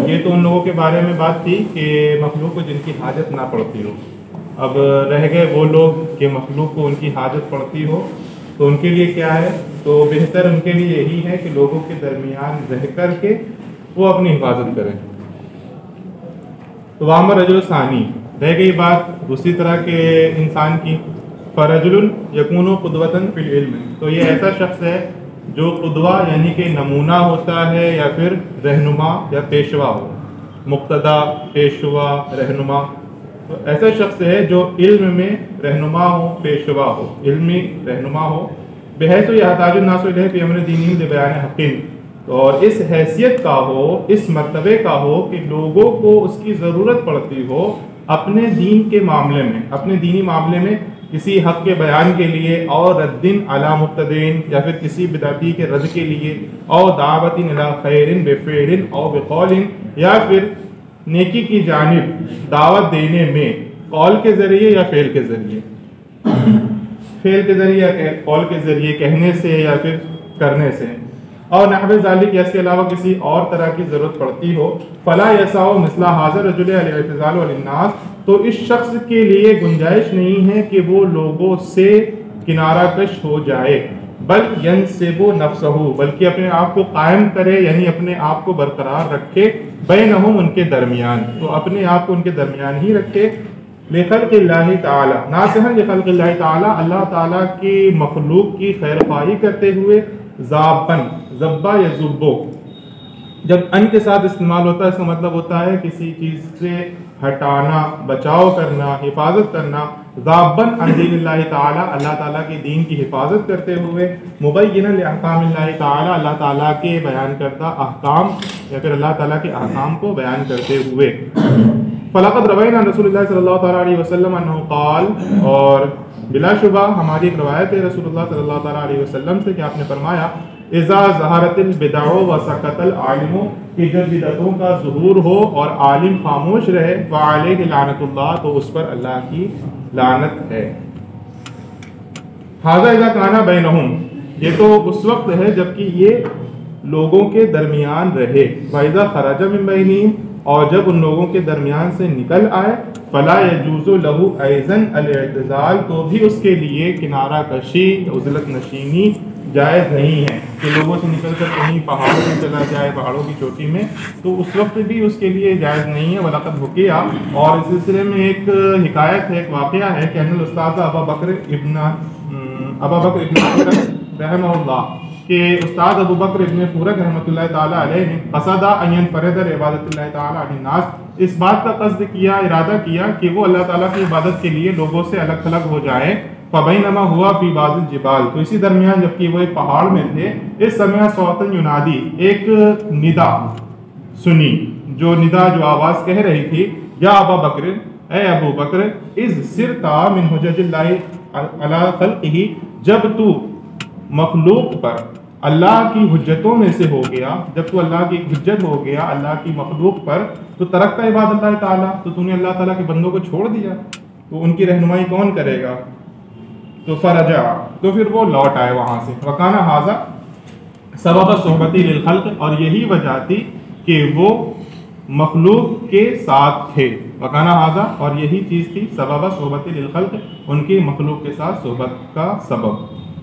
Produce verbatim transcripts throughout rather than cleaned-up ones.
یہ تو ان لوگوں کے بارے میں بات تھی کہ مخلوق کو جن کی حاجت نہ پڑتی ہو. اب رہ گئے وہ لوگ کہ مخلوق کو ان کی حاجت پڑتی ہو، تو ان کے لیے کیا ہے؟ تو بہتر ان کے لیے یہی ہے کہ لوگوں کے درمیان رہ کر کے وہ اپنی حفاظت کریں. تو وامر رجل ثانی، رہ گئی بات دوسری طرح کے انسان کی. فرجل یکون قدوۃ فی العلم، تو یہ ایسا شخص ہے جو قدوہ یعنی کہ نمونہ ہوتا ہے یا پھر رہنما یا پیشوا ہو. مقتدا، پیشوا، رہنما، تو ایسا شخص ہے جو علم میں رہنما ہو، پیشوا ہو، علمی رہنما ہو. بحیث یحتاج الناس الیہ فی امر دینہم لبیان حق، اور اس حیثیت کا ہو، اس مرتبے کا ہو کہ لوگوں کو اس کی ضرورت پڑتی ہو اپنے دین کے معاملے میں، اپنے دینی معاملے میں کسی حق کے بیان کے لیے، اور رد علی مبتدعین، یا پھر کسی بدعتی کے رد کے لیے، اور دعوت الی خیر بفعل او بقول، یا پھر نیکی کی جانب دعوت دینے میں قول کے ذریعے یا فعل کے ذریعے، فعل کے ذریعے یا قول کے ذریعے، کہنے سے یا پھر کرنے سے. اور نحو ذالک، اس کے علاوہ کسی اور طرح کی ضرورت پڑتی ہو. فلا یسع مثل ھذا الرجل الاعتزال للناس، تو اس شخص کے لیے گنجائش نہیں ہے کہ وہ لوگوں سے کنارہ کش ہو جائے. بل ینصب نفسہ، بلکہ اپنے آپ کو قائم کرے، یعنی اپنے آپ کو برقرار رکھے، بینہم، ان کے درمیان، تو اپنے آپ کو ان کے درمیان ہی رکھے. لخلق اللہ تعالی، ناصحا لخلق اللہ تعالی، اللہ تعالیٰ کی مخلوق کی خیر خواہی کرتے ہوئے. ذابن، ذبا یا ذبو، جب ان کے ساتھ استعمال ہوتا ہے اس کا مطلب ہوتا ہے کسی چیز سے ہٹانا، بچاؤ کرنا، حفاظت کرنا. ذابن عن دین اللہ تعالیٰ، اللہ تعالیٰ کے دین کی حفاظت کرتے ہوئے. مبینا لاحکام اللہ تعالیٰ، اللہ تعالیٰ کے بیان کردہ احکام یا پھر اللہ تعالیٰ کے احکام کو بیان کرتے ہوئے. فلقد روینا رسول اللہ صلی اللہ تعالیٰ علیہ وسلم انہ قال، اور بلا شبہ ہماری ایک روایت ہے رسول اللہ صلی اللہ تعالیٰ علیہ وسلم سے کہ آپ نے فرمایا، اذا ظہرت البدع وسکت العالم، کہ جب بدعتوں کا ظہور ہو اور عالم خاموش رہے، فعلیہ لعنت اللہ، تو اس پر اللہ کی لعنت ہے. ھذا اذا کان بینہم، یہ تو اس وقت ہے جبکہ یہ لوگوں کے درمیان رہے. فاذا خرج من بینہم، اور جب ان لوگوں کے درمیان سے نکل آئے، فلا یجوز لہ ایضا الاعتزال، تو بھی اس کے لیے کنارہ کشی، عزلت نشینی جائز نہیں ہے کہ لوگوں سے نکل کر کہیں پہاڑوں میں چلا جائے، پہاڑوں کی چوٹی میں، تو اس وقت بھی اس کے لیے جائز نہیں ہے. وَلَقَدْ حُكِیَ، اور اس سلسلے میں ایک حکایت ہے، ایک واقعہ ہے کہ ان الاستاذ ابا بکر ابن ابا بکر ابن فورک رحمہ اللہ، کہ استاد ابو بکر ابن فورک رحمۃ اللہ تعالیٰ علیہ نے قصد ان ينفرد عبادت اللہ تعالیٰ عن الناس، اس بات کا قصد کیا، ارادہ کیا کہ وہ اللہ تعالیٰ کی عبادت کے لیے لوگوں سے الگ تھلگ ہو جائیں. فبینما ہوا فی بعض الجبال، تو اسی درمیان جبکہ وہ ایک پہاڑ میں تھے، اس سمع صوتا ینادی، ایک ندا سنی، جو ندا جو آواز کہہ رہی تھی، یا ابا بکر، اے ابو بکر، اذ سرتا من حجج اللہ علی خلقہ، جب تو مخلوق پر اللہ کی حجتوں میں سے ہو گیا، جب تو اللہ کی حجت ہو گیا اللہ کی مخلوق پر، تو ترکتا عبادت اللہ تعالیٰ، تو تو نے اللہ تعالیٰ کے بندوں کو چھوڑ دیا، تو ان کی رہنمائی کون کرے گا؟ تو فرجع، تو پھر وہ لوٹ آئے وہاں سے. وکانا ھذا سبب صحبتی للخلق، اور یہی وجہ تھی کہ وہ مخلوق کے ساتھ تھے. وکانا ھذا، اور یہی چیز تھی سبب صحبتی للخلق، ان کی مخلوق کے ساتھ صحبت کا سبب.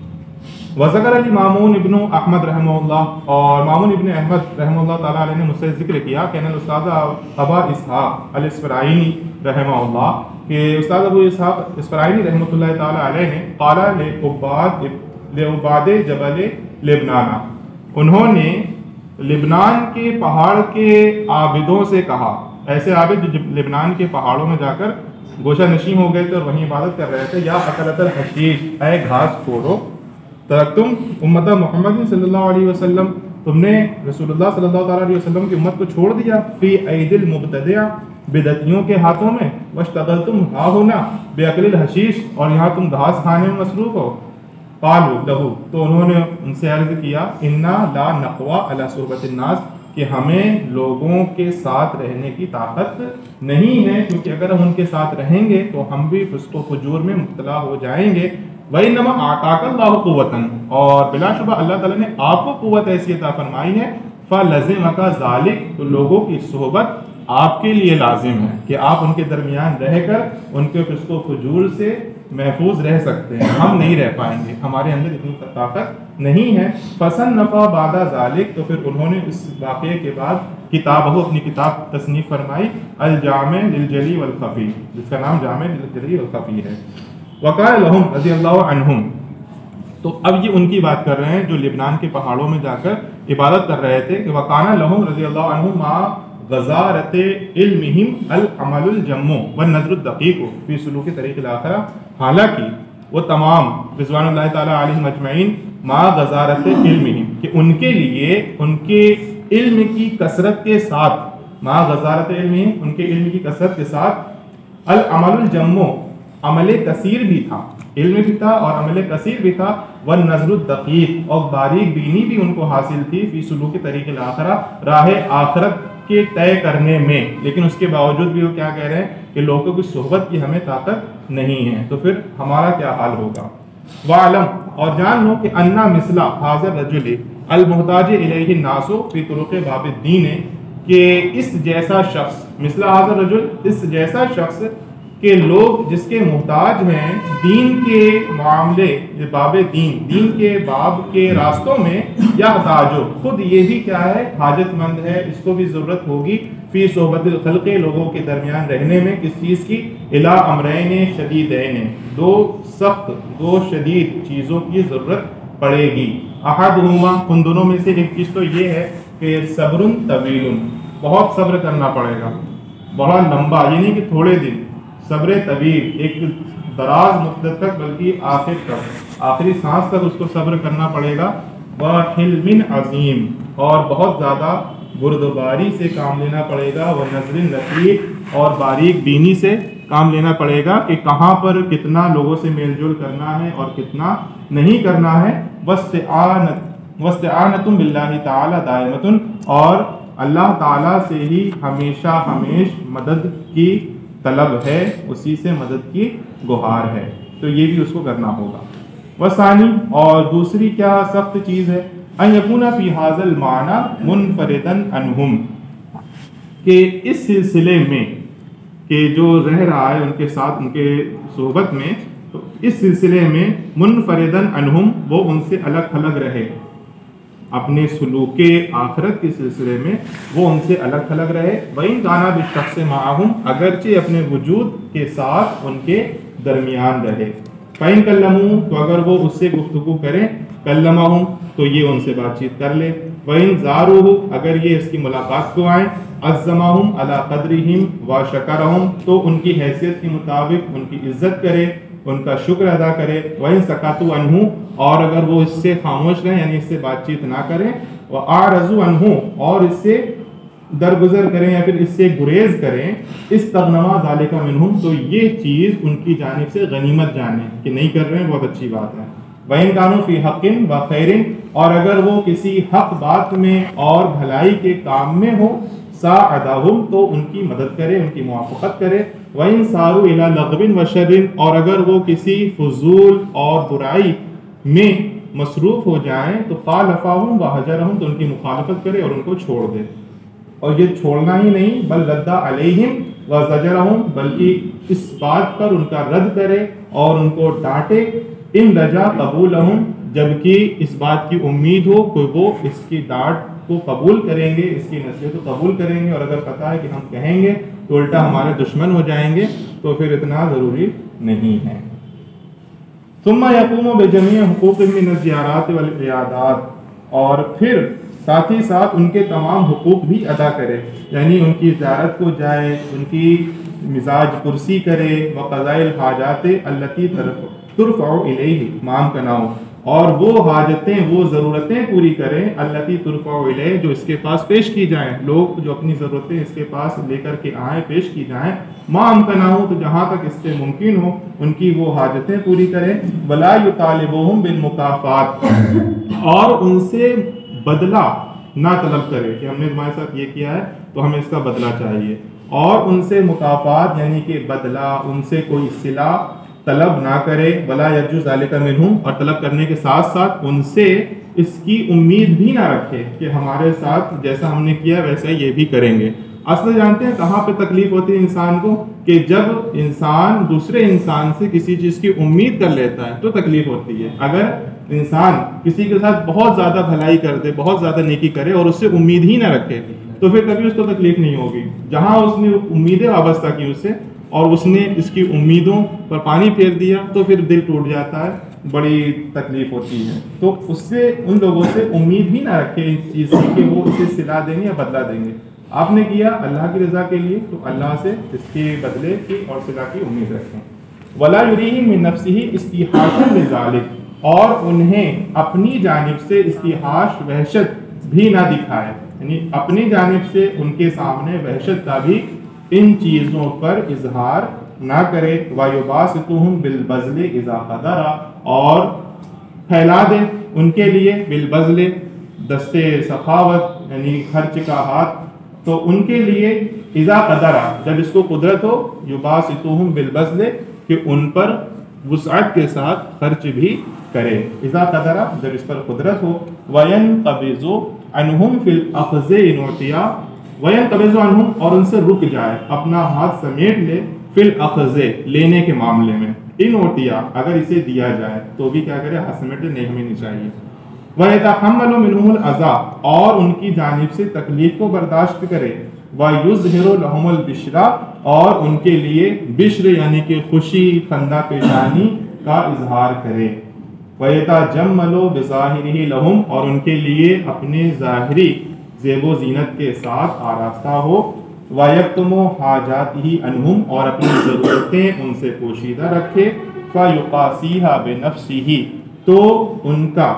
وذکر علی مامون ابن احمد رحمہ اللہ، اور مامون ابن احمد رحمہ اللہ تعالیٰ علیہ نے مجھ سے ذکر کیا کہ ان استاد ابا اسحاق الاسفرائینی رحمہ اللہ، کہ استاد ابو اسحاق اسفرائینی رحمۃ اللہ تعالیٰ علیہ نے قال لعباد لعباد جبل لبنان، انہوں نے لبنان کے پہاڑ کے عابدوں سے کہا، ایسے عابد جو لبنان کے پہاڑوں میں جا کر گوشہ نشین ہو گئے تھے اور وہیں عبادت کر رہے تھے، یا اکلت الحشیش، اے گھاس خورو، ترکتم امت محمد صلی اللہ علیہ وسلم، تم نے رسول اللہ صلی اللہ تعالیٰ علیہ وسلم کی امت کو چھوڑ دیا، فی اید المبتدع، بدعتیوں کے ہاتھوں میں، واشتغلتم ہا ہونا باکل الحشیش، اور یہاں تم گھاس کھانے میں مصروف ہو. قالوا لہو، تو انہوں نے ان سے عرض کیا، انا لا نقوی علی صحبت الناس، کہ ہمیں لوگوں کے ساتھ رہنے کی طاقت نہیں ہے، کیونکہ اگر ہم ان کے ساتھ رہیں گے تو ہم بھی فسق و فجور میں مبتلا ہو جائیں گے. وَإِنَّمَا أَعْطَاكَ اللَّهُ قُوَّةً، اور بلا شبہ اللہ تعالیٰ نے آپ کو قوت ایسی عطا فرمائی ہے، فلزمک ذالک، تو لوگوں کی صحبت آپ کے لیے لازم ہے کہ آپ ان کے درمیان رہ کر ان کے فسق و فجور سے محفوظ رہ سکتے ہیں. ہم نہیں رہ پائیں گے، ہمارے اندر اتنی طاقت نہیں ہے. فصنفا بعد ذالک، تو پھر انہوں نے اس واقعے کے بعد کتاب وہ اپنی کتاب تصنیف فرمائی الجامع للجلی والخفی، جس کا نام جامع للجلی والخفی ہے. وقال لهم رضی اللہ عنہم، تو اب یہ ان کی بات کر رہے ہیں جو لبنان کے پہاڑوں میں جا کر عبادت کر رہے تھے کہ وقانا لهم رضی اللہ عنہم ما غزارت علمہم العمل الجم والنظر الدقیق فی سلوک طریق الاخرہ، حالانکہ وہ تمام رضوان اللہ تعالیٰ علیہم اجمعین ما غزارت علمہم، کہ ان کے لیے ان کے علم کی کثرت کے ساتھ، ما غزارت علمہم، ان کے علم کی کثرت کے ساتھ العمل الجم، عمل کثیر بھی تھا، علم بھی تھا اور عمل کثیر بھی تھا، والنظر الدقیق، اور باریک بینی بھی ان کو حاصل تھی، فی سلوک طریق الاخرہ، راہ آخرت کے طے کرنے میں. لیکن اس کے باوجود بھی وہ کیا کہہ رہے ہیں کہ لوگوں کی صحبت کی ہمیں طاقت نہیں ہے، تو پھر ہمارا کیا حال ہوگا. وعلم، اور جان لو کہ انا مثلا حاضر رجل المحتاج الیہ الناس فی طرق باب الدین، کہ اس جیسا شخص، مثلا حاضر رجل، اس جیسا شخص کہ لوگ جس کے محتاج ہیں دین کے معاملے، باب دین، دین کے باب کے راستوں میں، یا تاجو، خود یہ بھی کیا ہے، حاجت مند ہے، اس کو بھی ضرورت ہوگی، فی صحبت الخلق، لوگوں کے درمیان رہنے میں، کس چیز کی، الا امرین شدیدین، دو سخت، دو شدید چیزوں کی ضرورت پڑے گی. احدہما، ان دونوں میں سے ایک چیز تو یہ ہے کہ صبر طویل، بہت صبر کرنا پڑے گا، بڑا لمبا، یہ نہیں کہ تھوڑے دن، صبر طویل، ایک دراز مدت تک، بلکہ آخر تک، آخری سانس تک اس کو صبر کرنا پڑے گا. وحلم عظیم، اور بہت زیادہ بردباری سے کام لینا پڑے گا. ونظر لطیف، اور باریک بینی سے کام لینا پڑے گا کہ کہاں پر کتنا لوگوں سے میل جول کرنا ہے اور کتنا نہیں کرنا ہے. واستعانت واستعانت باللہ تعالی دائمۃ، اور اللہ تعالیٰ سے ہی ہمیشہ ہمیش مدد کی طلب ہے، اسی سے مدد کی گہار ہے، تو یہ بھی اس کو کرنا ہوگا. وثانی، اور دوسری کیا سخت چیز ہے، ان یکون فی ھذا المعنی منفردا عنہم، کہ اس سلسلے میں، کہ جو رہ رہا ہے ان کے ساتھ، ان کے صحبت میں، تو اس سلسلے میں منفردا عنہم، وہ ان سے الگ الگ رہے، اپنے سلوک آخرت کے سلسلے میں وہ ان سے الگ تھلگ رہے. وَإِن كَانَ بِالشَّخْصِ مَعَهُمْ، اگرچہ اپنے وجود کے ساتھ ان کے درمیان رہے. فَإِن كَلَّمُوهُ، تو اگر وہ اس سے گفتگو کریں، كَلَّمَهُمْ، تو یہ ان سے بات چیت کر لے. وَإِن زَارُوهُ، اگر یہ اس کی ملاقات کو آئیں، عَزَّمَهُمْ عَلَى قَدْرِهِمْ وَشَكَرَهُمْ، تو ان کی حیثیت کے مطابق ان کی عزت کرے، ان کا شکر ادا کرے. وَإِن سَكَتُوا عَنْهُ، اور اگر وہ اس سے خاموش رہیں، یعنی اس سے بات چیت نہ کریں. وَأَعْرَضُوا عَنْهُ، اور اس سے درگزر کریں یا پھر اس سے گریز کریں. اسْتَغْنَمَا ذَلِكَ مِنْهُمْ، تو یہ چیز ان کی جانب سے غنیمت جانیں کہ نہیں کر رہے ہیں، بہت اچھی بات ہے. وَإِن كَانُوا فِي حَقٍ وَخَيْرٍ، اور اگر وہ کسی حق بات میں اور بھلائی کے کام میں ہو، ساعدہم، تو ان کی مدد کرے، ان کی موافقت کرے. وَإِن سَارُوا إِلَى لَغْوٍ وَشَرٍ، اور اگر وہ کسی فضول اور برائی میں مصروف ہو جائیں، تو خالفہم وحجرہم، تو ان کی مخالفت کرے اور ان کو چھوڑ دے. اور یہ چھوڑنا ہی نہیں، بل رد علیہم وزجرہم، بلکہ اس بات پر ان کا رد کرے اور ان کو ڈانٹے. ان رجا قبولہم، جبکہ اس بات کی امید ہو کہ وہ اس کی ڈانٹ کو قبول کریں گے، اس کی نصیحت کو قبول کریں گے. اور اگر پتہ ہے کہ ہم کہیں گے تو الٹا ہمارے دشمن ہو جائیں گے، تو پھر اتنا ضروری نہیں ہے. ثم یقوم بجمیع حقوق من الزیارات والعیادات، اور پھر ساتھ ہی ساتھ ان کے تمام حقوق بھی ادا کرے، یعنی ان کی زیارت کو جائے، ان کی مزاج پرسی کرے. وقضاء الحاجات التي ترفع الیہ مام کناؤ، اور وہ حاجتیں، وہ ضرورتیں پوری کریں، التي ترفع الیہ، جو اس کے پاس پیش کی جائیں. لوگ جو اپنی ضرورتیں اس کے پاس لے کر کے آئیں، پیش کی جائیں. ما امکنہ، تو جہاں تک اس سے ممکن ہو ان کی وہ حاجتیں پوری کریں. ولا یطالبہم بالمکافات، اور ان سے بدلہ نہ طلب کرے کہ ہم نے تمہارے ساتھ یہ کیا ہے تو ہمیں اس کا بدلہ چاہیے. اور ان سے مکافات یعنی کہ بدلہ، ان سے کوئی صلہ طلب نہ کرے. ولا یرجو ذلک منہم، اور طلب کرنے کے ساتھ ساتھ ان سے اس کی امید بھی نہ رکھے کہ ہمارے ساتھ جیسا ہم نے کیا ویسا یہ بھی کریں گے۔ اصل جانتے ہیں کہاں پہ تکلیف ہوتی ہے انسان کو؟ کہ جب انسان دوسرے انسان سے کسی چیز کی امید کر لیتا ہے تو تکلیف ہوتی ہے۔ اگر انسان کسی کے ساتھ بہت زیادہ بھلائی کر دے، بہت زیادہ نیکی کرے اور اس سے امید ہی نہ رکھے تو پھر کبھی اس کو تکلیف نہیں ہوگی۔ جہاں اس نے امیدیں وابستہ کی اس سے اور اس نے اس کی امیدوں پر پانی پھیر دیا تو پھر دل ٹوٹ جاتا ہے، بڑی تکلیف ہوتی ہے۔ تو اس سے ان لوگوں سے امید ہی نہ رکھے اس چیز کی کہ وہ اسے صلہ دیں گے یا بدلہ دیں گے۔ آپ نے کیا اللہ کی رضا کے لیے تو اللہ سے اس کے بدلے کی اور صلہ کی امید رکھیں۔ ولا یریہم من نفسہ استیحاشا لذالک، اور انہیں اپنی جانب سے استیحاش وحشت بھی نہ دکھائے، یعنی اپنی جانب سے ان کے سامنے وحشت کا بھی ان چیزوں پر اظہار نہ کرے۔ وَيُبَاسِطُهُمْ بِالْبَذْلِ إِذَا قَدَرَ، اور پھیلا دے ان کے لیے بالبذل دستے سخاوت یعنی خرچ کا ہاتھ، تو ان کے لیے اذا قدر جب اس کو قدرت ہو، یباسطہم بالبذل کہ ان پر وسعت کے ساتھ خرچ بھی کرے، اذا قدر جب اس پر قدرت ہو۔ وینقبض عنہم فی الاخذ ان اعطیا، وینقبض عنہم اور ان سے رک جائے، اپنا ہاتھ سمیٹ لے، فی الاخذ لینے کے معاملے میں، ان اعطیا اگر اسے دیا جائے تو بھی کیا کرے، ہاتھ سمیٹ لے، نہیں ہمیں نہیں چاہیے۔ وَيَتَحَمَّلُ مِنْهُمُ الْعَذَابَ، اور ان کی جانب سے تکلیف کو برداشت کرے۔ وَيُظْهِرُ لَهُمُ الْبِشْرَ، اور ان کے لیے بشر یعنی کہ خوشی خندہ پیشانی کا اظہار کرے۔ وَيَتَجَمَّلُ بِظَاهِرِهِ لَهُمْ، اور ان کے لیے اپنے ظاہری زیب و زینت کے ساتھ آراستہ ہو۔ وَيَكْتُمُ حَاجَاتِهِ عَنْهُمْ، اور اپنی ضرورتیں ان سے پوشیدہ رکھے۔ فَيُقَاسِيهَا بِنَفْسِهِ، تو ان کا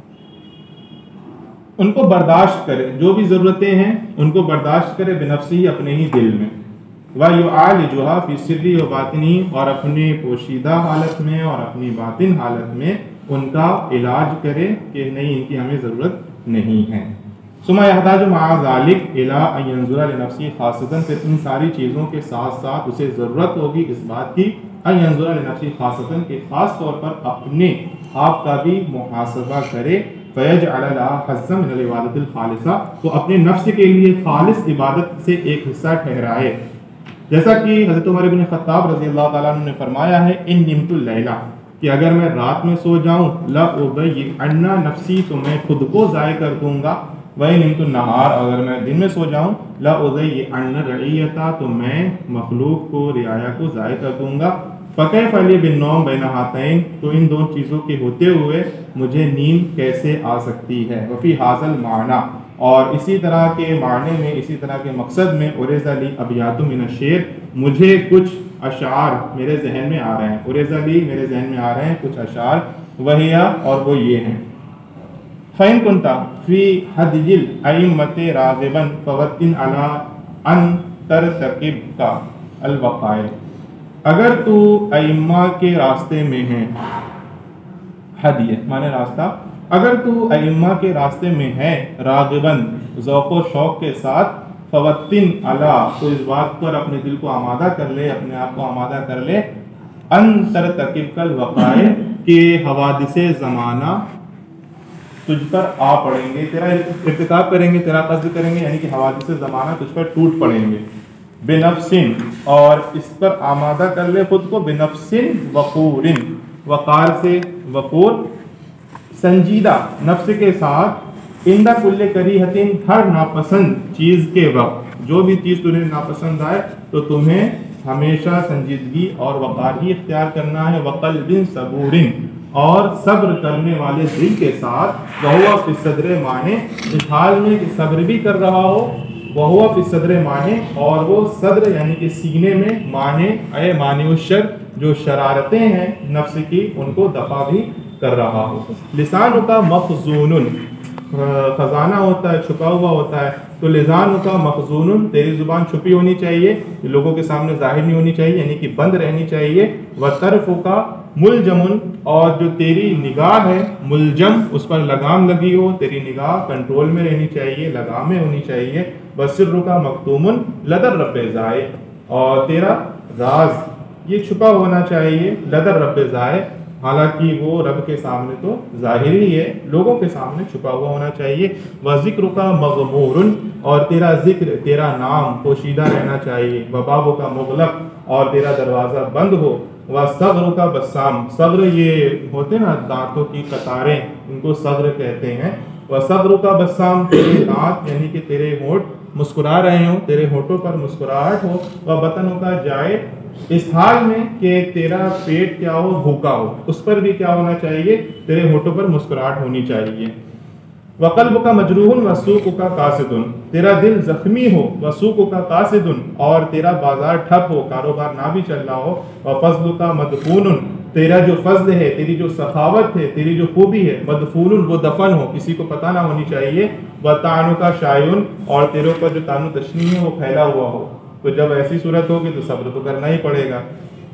ان کو برداشت کرے، جو بھی ضرورتیں ہیں ان کو برداشت کرے، بنفسی ہی اپنے ہی دل میں۔ وَيُعَالِجُهَا فِي السِّرِّ وَبَاطِنِهِ، اور اپنی پوشیدہ حالت میں اور اپنی باطن حالت میں ان کا علاج کرے کہ نہیں ان کی ہمیں ضرورت نہیں ہے۔ ثُمَّ يَحْتَاجُ مَعَ ذَلِكَ إِلَىٰ أَن يَنظُرَ لِنَفْسِهِ خَاصَّةً، پھر ان ساری چیزوں کے ساتھ ساتھ اسے ضرورت ہوگی اس بات کی، أَن يَنظُرَ لِنَفْسِهِ خَاصَّةً کہ خاص طور پر اپنے آپ کا بھی محاسبہ کرے۔ فَيَجْعَلَ لَهَا حَظًّا مِنَ الْعِبَادَةِ الْخَالِصَةِ، تو اپنے نفس کے لیے خالص عبادت سے ایک حصہ ٹھہرائے، جیسا کہ حضرت عمر بن خطاب رضی اللہ تعالیٰ عنہ نے فرمایا ہے، ان نمت اللیلہ، کہ اگر میں رات میں سو جاؤں، لأضيعن نفسی، تو میں خود کو ضائع کر دوں گا، وَإِن نمت النہار، اگر میں دن میں سو جاؤں، لأضيعن رعیتا، تو میں مخلوق کو رعایا کو ضائع کر دوں گا۔ فَكَيْفَ لِي بِالنَّوْمِ بَيْنَ هَاتَيْنِ، تو ان دو چیزوں کے ہوتے ہوئے مجھے نیند کیسے آ سکتی ہے۔ وفی حاصل معنی، اور اسی طرح کے معنی میں، اسی طرح کے مقصد میں، اُرِزَ لِی ابیات من الشعر، مجھے کچھ اشعار میرے ذہن میں آ رہے ہیں، اُرِزَ لِی میرے ذہن میں آ رہے ہیں کچھ اشعار، وہیا اور وہ یہ ہیں۔ فَإِن كُنْتَ فِي هَدْيِ الْأَئِمَّةِ رَاغِبًا فَوَطِّنْ عَلَىٰ أَن تَرْتَكِبَ الْوَقَائِعَ، اگر تو ائمہ کے راستے میں ہے، ہدیہ مانے راستہ، اگر تو ائمہ کے راستے میں ہے، راغباً ذوق و شوق کے ساتھ، فوطن علی، تو اس بات پر اپنے دل کو آمادہ کر لے، اپنے آپ کو آمادہ کر لے، ان ترتکب الوقائع، کہ حوادث زمانہ تجھ پر آ پڑیں گے، تیرا ارتکاب کریں گے، تیرا قصد کریں گے، یعنی کہ حوادث زمانہ تجھ پر ٹوٹ پڑیں گے۔ بنفسن، اور اس پر آمادہ کر لے خود کو، بنفسن وقور، وقار سے وقور، سنجیدہ نفس کے ساتھ، عند کل کریہۃ، ہر ناپسند چیز کے وقت، جو بھی چیز تمہیں ناپسند آئے تو تمہیں ہمیشہ سنجیدگی اور وقار ہی اختیار کرنا ہے۔ وقلب صبور، اور صبر کرنے والے دل کے ساتھ، وہو فی الصدر مانے، اس حال میں کہ صبر بھی کر رہا ہو، وہو فی الصدر مانے، اور وہ صدر یعنی کہ سینے میں، مانے اے مانی الشر، جو شرارتیں ہیں نفس کی ان کو دفع بھی کر رہا ہو۔ لسان کا مخزون، خزانہ ہوتا ہے، چھپا ہوا ہوتا ہے، تو لسان کا مخزون، تیری زبان چھپی ہونی چاہیے، لوگوں کے سامنے ظاہر نہیں ہونی چاہیے، یعنی کہ بند رہنی چاہیے۔ وطرف کا ملجم، اور جو تیری نگاہ ہے، ملجم اس پر لگام لگی ہو، تیری نگاہ کنٹرول میں رہنی چاہیے، لگامیں ہونی چاہیے۔ وسر کا مکتوم لدر رب ضائع، اور تیرا راز یہ چھپا ہونا چاہیے، لدر رب ضائع، حالانکہ وہ رب کے سامنے تو ظاہر ہی ہے، لوگوں کے سامنے چھپا ہوا ہونا چاہیے۔ وَذِكْرُكَ مَغْمُورٌ، اور تیرا ذکر، تیرا نام پوشیدہ رہنا چاہیے۔ وَبَابُكَ مُغْلَقٌ، اور تیرا دروازہ بند ہو۔ وَصَغْرُكَ بَسَّامٌ، صغر یہ ہوتے نا دانتوں کی قطاریں، ان کو صغر کہتے ہیں۔ وَصَغْرُكَ بَسَّامٌ، تیرے دانت یعنی کہ تیرے ہونٹ مسکرا رہے ہوں، تیرے ہونٹوں پر مسکراہٹ ہو۔ وَبَطْنُكَ جائع، اس حال میں کہ تیرا پیٹ کیا ہو، بھوکا ہو، اس پر بھی کیا ہونا چاہیے، تیرے ہونٹوں پر مسکراہٹ ہونی چاہیے۔ وَقَلْبُكَ مَجْرُوحٌ وَسُوقُكَ قَاصِدٌ، تیرا دل زخمی ہو، وَسُوقُكَ قَاصِدٌ، اور تیرا بازار ٹھپ ہو، کاروبار نہ بھی چل رہا ہو۔ وَفَضْلُكَ مَدْفُونٌ، تیرا جو فضل ہے، تیری جو سخاوت ہے، تیری جو خوبی ہے، مدفون، وہ دفن ہو، کسی کو پتہ نہ ہونی چاہیے۔ وَطَعْنُكَ شَائِعٌ، اور تیرے اوپر جو طعن و تشنیع ہے وہ پھیلا ہوا ہو۔ تو جب ایسی صورت ہوگی تو صبر تو کرنا ہی پڑے گا۔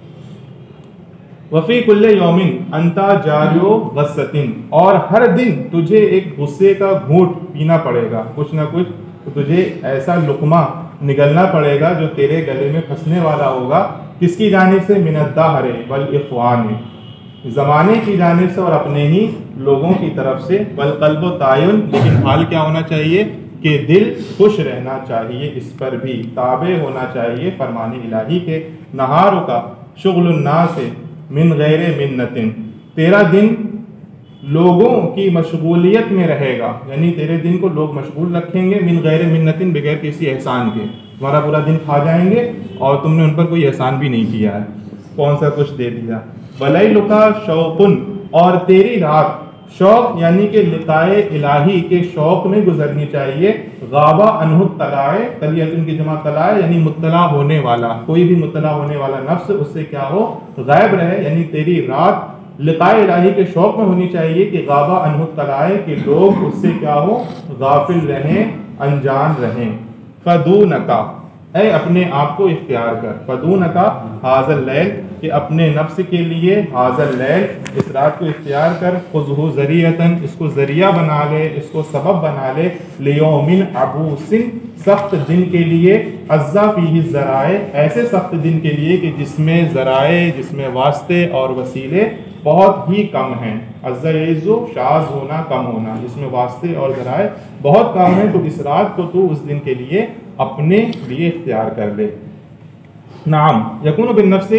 وفی کل یوم انت جاریو غصۃ، اور ہر دن تجھے ایک غصے کا گھونٹ پینا پڑے گا، کچھ نہ کچھ تو تجھے ایسا لقمہ نگلنا پڑے گا جو تیرے گلے میں پھنسنے والا ہوگا۔ کس کی جانب سے؟ من الدہر والاخوان، زمانے کی جانب سے اور اپنے ہی لوگوں کی طرف سے۔ والقلب طائن، لیکن حال کیا ہونا چاہیے کہ دل خوش رہنا چاہیے، اس پر بھی تابع ہونا چاہیے فرمان الہی کے۔ نہاروں کا شغل الناس من غیر منت، تیرا دن لوگوں کی مشغولیت میں رہے گا، یعنی تیرے دن کو لوگ مشغول رکھیں گے، من غیر منت، بغیر کسی احسان کے۔ تمہارا پورا دن کھا جائیں گے اور تم نے ان پر کوئی احسان بھی نہیں کیا ہے، کون سا کچھ دے دیا۔ ولیلک شوق، اور تیری رات شوق یعنی کہ لقائے الہی کے شوق میں گزرنی چاہیے۔ غابہ عنہ الطلاع، طلیعۃ کی جمع طلاع یعنی مطلع ہونے والا، کوئی بھی مطلع ہونے والا نفس اس سے کیا ہو، غائب رہے، یعنی تیری رات لقائے الہی کے شوق میں ہونی چاہیے کہ غابہ عنہ الطلاع، کہ لوگ اس سے کیا ہو، غافل رہیں، انجان رہیں۔ فدونک، اے اپنے آپ کو اختیار کر، فدونک ھذا اللیل، کہ اپنے نفس کے لیے، ھذا اللیل، اس رات کو اختیار کر، خذہ ذریعۃ، اس کو ذریعہ بنا لے، اس کو سبب بنا لے، لیوم عبوس، سخت دن کے لیے، عزا فیہ الذرائع، ایسے سخت دن کے لیے کہ جس میں ذرائع، جس میں واسطے اور وسیلے بہت ہی کم ہیں۔ عزا یعزو، شاذ ہونا، کم ہونا، جس میں واسطے اور ذرائع بہت کم ہیں، تو اس رات کو تو اس دن کے لیے اپنے لیے اختیار کر لے۔ نعم یکون بالنفس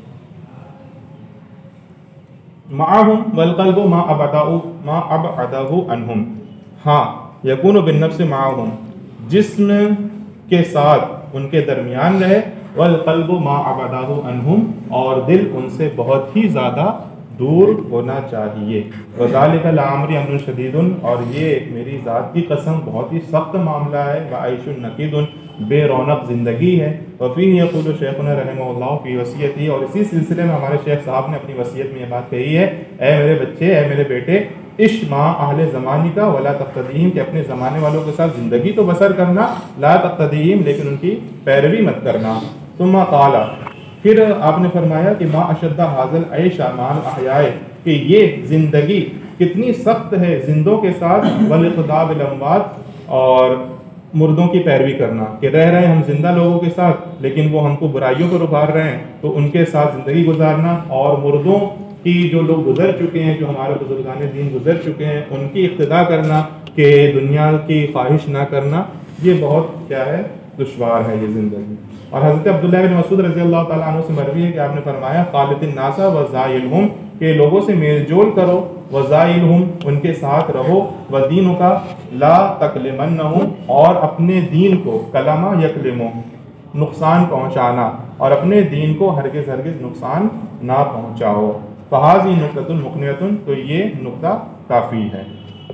معہم والقلب ما ابعدہ ما ابعدہ عنہم، ہاں یکون بالنفس معہم، جسم کے ساتھ ان کے درمیان رہے، والقلب ما ابعدہ عنہم، اور دل ان سے بہت ہی زیادہ دور ہونا چاہیے۔ وذالک لعمری امر شدید، اور یہ میری ذات کی قسم بہت ہی سخت معاملہ ہے۔ وعیش نقید، بے رونق زندگی ہے۔ وفیہ یقول شیخنا رحمہ اللہ فی وصیتہ، اور اسی سلسلے میں ہمارے شیخ صاحب نے اپنی وصیت میں یہ بات کہی ہے، اے میرے بچے، اے میرے بیٹے، عش مع اہل زمانی کا ولا تقتدیہم، کہ اپنے زمانے والوں کے ساتھ زندگی تو بسر کرنا، لا تقتدیہم، لیکن ان کی پیروی مت کرنا۔ ثم قال، پھر آپ نے فرمایا کہ ما اشد ھذا العیش مع الاحیاء، کہ یہ زندگی کتنی سخت ہے زندوں کے ساتھ، والاقتداء بالاموات، اور مردوں کی پیروی کرنا، کہ رہ رہے ہیں ہم زندہ لوگوں کے ساتھ لیکن وہ ہم کو برائیوں پر ابھار رہے ہیں، تو ان کے ساتھ زندگی گزارنا، اور مردوں کی جو لوگ گزر چکے ہیں، جو ہمارے بزرگان دین گزر چکے ہیں، ان کی اقتداء کرنا، کہ دنیا کی خواہش نہ کرنا، یہ بہت کیا ہے، دشوار ہے یہ زندگی۔ اور حضرت عبداللہ بن مسعود رضی اللہ تعالیٰ عنہ سے مروی ہے کہ آپ نے فرمایا، خالط الناس وزائلہم، کہ لوگوں سے میل جول کرو، وزائلہم، ان کے ساتھ رہو، ودینک لا تکلمنہم، اور اپنے دین کو، کلمہ یکلمو، نقصان پہنچانا، اور اپنے دین کو ہرگز ہرگز نقصان نہ پہنچاؤ۔ فہذی نکتۃ مقنعۃ، تو یہ نکتہ کافی ہے۔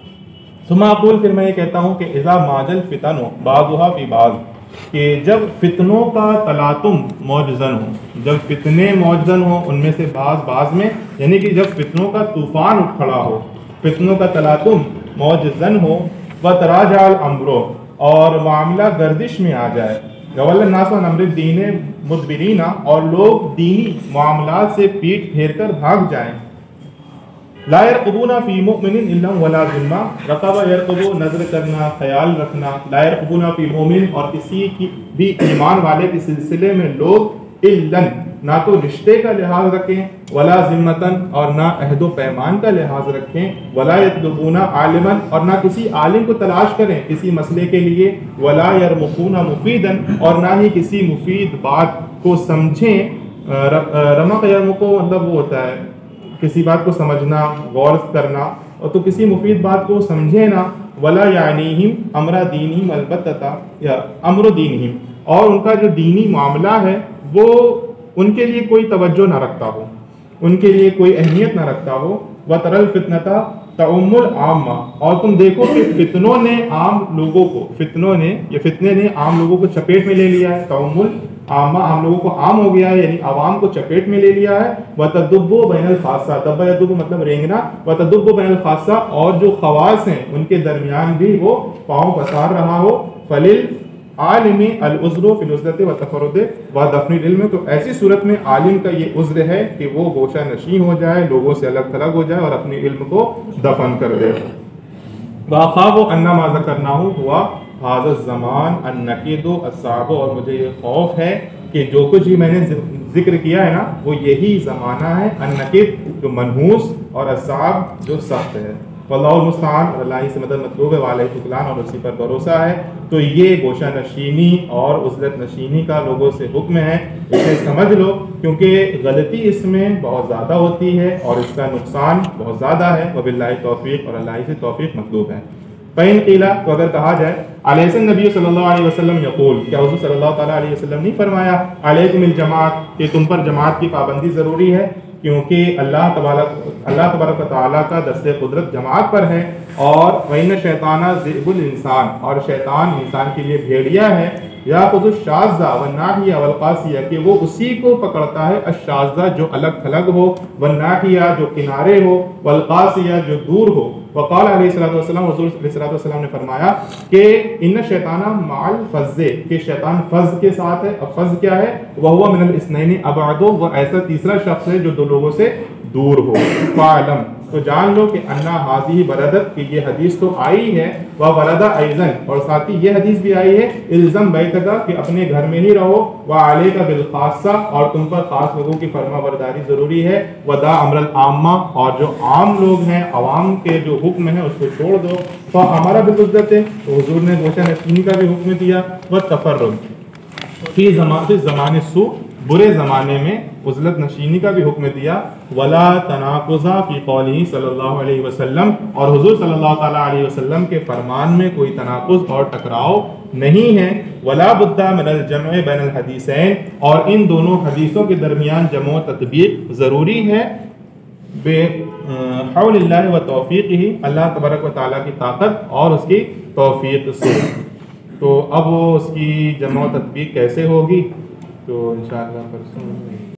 ثم اقول، پھر میں یہ کہتا ہوں کہ اذا ماجل فتن بعضها فی بعض، کہ جب فتنوں کا تلاطم موجزن ہو، جب فتنے موجزن ہوں ان میں سے بعض بعض میں، یعنی کہ جب فتنوں کا طوفان اٹھ کھڑا ہو، فتنوں کا تلاطم موجزن ہو، وتراجع الامر، اور معاملہ گردش میں آ جائے، وَوَلَّ النَّاسُ عَنْ أَمْرِ الدِّينِ مُدْبِرِينَ، اور لوگ دینی معاملات سے پیٹ پھیر کر بھاگ جائیں، لا يرقبون فی مؤمن الا ولا ذمہ، رقبہ یرقبو، نظر کرنا، خیال رکھنا، لا يرقبون فی مومن، اور کسی کی بھی ایمان والے کے سلسلے میں لوگ الا نہ تو رشتے کا لحاظ رکھیں، ولا ذمتن اور نہ عہد و پیمان کا لحاظ رکھیں، ولا یطلبون عالما اور نہ کسی عالم کو تلاش کریں کسی مسئلے کے لیے، ولا یرمقون مفیدا اور نہ ہی کسی مفید بات کو سمجھیں۔ رمق یرمق مطلب وہ ہوتا ہے کسی بات کو سمجھنا، غور کرنا، اور تو کسی مفید بات کو سمجھے نہ، ولا یعنیہم امر دینہم البتہ یا امر دینہم اور ان کا جو دینی معاملہ ہے وہ ان کے لیے کوئی توجہ نہ رکھتا ہو، ان کے لیے کوئی اہمیت نہ رکھتا ہو۔ وَتَرَى الْفِتْنَةَ تَعُمُّ الْعَامَّةَ اور تم دیکھو کہ فتنوں نے عام لوگوں کو فتنوں نے یہ فتنے نے عام لوگوں کو چپیٹ میں لے لیا ہے۔ تعم العامہ عام لوگوں کو عام ہو گیا ہے، یعنی عوام کو چپیٹ میں لے لیا ہے۔ وَتَدُبُّ بَيْنَ الْخَاصَّةِ دَبَّ يَدُبُّ مطلب رینگنا، وَتَدُبُّ بَيْنَ الْخَاصَّةِ اور جو خواص ہیں ان کے درمیان بھی وہ پاؤں پسار رہا ہو۔ فَلِلْ عالم العذر فی العزلۃ والتفرد ودفن العلم تو ایسی صورت میں عالم کا یہ عذر ہے کہ وہ گوشہ نشین ہو جائے، لوگوں سے الگ تھلگ ہو جائے اور اپنے علم کو دفن کر دے۔ وَأَخَافُ أَنَّ مَا ذَكَرْنَاهُ هُوَ هَذَا الزَّمَانُ النَّكِدُ الصَّعْبُ اور مجھے یہ خوف ہے کہ جو کچھ بھی میں نے ذکر کیا ہے نا وہ یہی زمانہ ہے، النَّكِد جو منحوس اور الصَّعْب جو سخت ہے۔ واللہ المستعان اور اللہ ہی سے مدد مطلوب ہے، وعلیہ التکلان اور اسی پر بھروسہ ہے۔ تو یہ گوشہ نشینی اور عزلت نشینی کا لوگوں سے حکم ہے، اسے سمجھ لو کیونکہ غلطی اس میں بہت زیادہ ہوتی ہے اور اس کا نقصان بہت زیادہ ہے۔ وباللہ توفیق اور اللہ ہی سے توفیق مطلوب ہے۔ فَإِنْ قِيلَ تو اگر کہا جائے علیہ النبی صلی اللہ علیہ وسلم یقول کیا حضور صلی اللہ تعالیٰ علیہ وسلم نہیں فرمایا علیکم الجماعت کہ تم پر جماعت کی پابندی ضروری ہے کیونکہ اللہ تبارک اللہ تبارک و تعالیٰ کا دست قدرت جماعت پر ہے، اور وَإِنَّ الشَّيْطَانَ ذِئْبُ الْإِنسان اور شیطان انسان کے لیے بھیڑیا ہے، یاخذ الشاذ والناحیہ والقاسیہ کہ وہ اسی کو پکڑتا ہے، الشاذ جو الگ تھلگ ہو، والناحیہ جو کنارے ہو، والقاسیہ جو دور ہو۔ وقال علیہ الصلوۃ والسلام حضور علیہ الصلوۃ والسلام نے فرمایا کہ ان شیطان مع الفظ کہ شیطان فظ کے ساتھ ہے۔ اب فظ کیا ہے؟ وہو من الاثنین ابعد وہ ایسا تیسرا شخص ہے جو دو لوگوں سے دور ہو۔ فاعلم تو جان لو کہ انا حاضی بردت کہ یہ حدیث تو آئی ہے، وہ بردا ایزن اور ساتھ ہی یہ حدیث بھی آئی ہے، الزم بیتکا کہ اپنے گھر میں ہی رہو، وعلیک بالخاصہ اور تم پر خاص لوگوں کی فرما برداری ضروری ہے، ودا امر العامہ اور جو عام لوگ ہیں عوام کے جو حکم ہے اس کو چھوڑ دو۔ فامر بالعزلۃ تو حضور نے گوشہ نشینی کا بھی حکم دیا، والتفرد فی زمان زمان سوء برے زمانے میں عزلت نشینی کا بھی حکم دیا، ولا تناقض فی قولہ صلی اللہ علیہ وسلم اور حضور صلی اللہ تعالیٰ علیہ وسلم کے فرمان میں کوئی تناقض اور ٹکراؤ نہیں ہے، ولا بد من الجمع بین الحدیثین اور ان دونوں حدیثوں کے درمیان جمع و تطبیق ضروری ہے، بے حول اللہ و توفیق ہی اللہ تبارک و تعالیٰ کی طاقت اور اس کی توفیق سے۔ تو اب وہ اس کی جمع و تطبیق کیسے ہوگی تو انشاءاللہ پرسوں